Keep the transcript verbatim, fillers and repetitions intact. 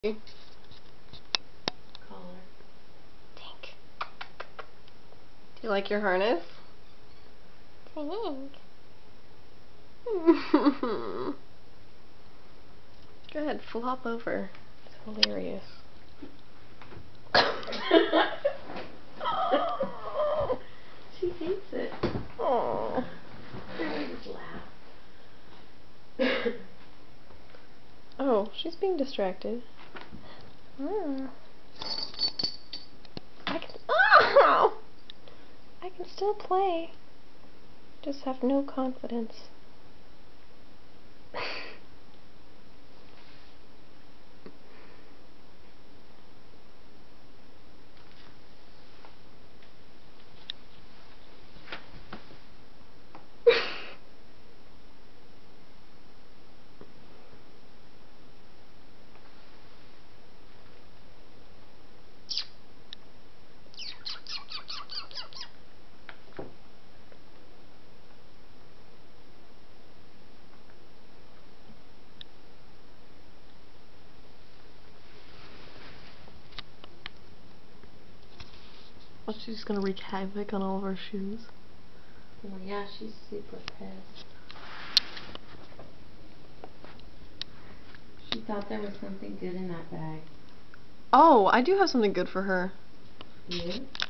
Collar. Tink. Do you like your harness? Tink. Go ahead, flop over. It's hilarious. She hates it. Aww. Just laugh. Oh, she's being distracted. Mm. I can. Oh! I can still play. Just have no confidence. Well, she's just gonna wreak havoc on all of our shoes. Well, yeah, she's super pissed. She thought there was something good in that bag. Oh, I do have something good for her. You?